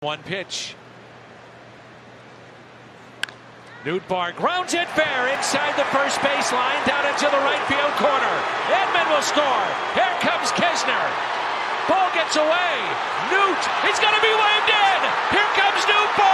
One pitch. Nootbaar grounds it fair inside the first baseline, down into the right field corner. Edman will score. Here comes Kisner. Ball gets away. He's going to be waved in. Here comes Nootbaar.